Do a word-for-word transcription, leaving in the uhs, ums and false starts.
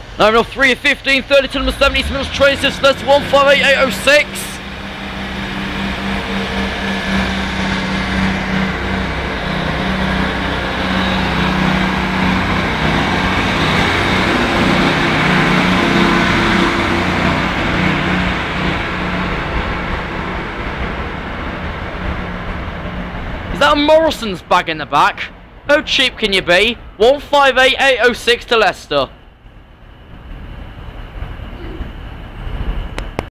Number three of fifteen, thirty to number seventy, Mills Traces, that's one five eight eight oh six. Is that a Morrison's bag in the back? How cheap can you be? one five eight eight oh six to Leicester.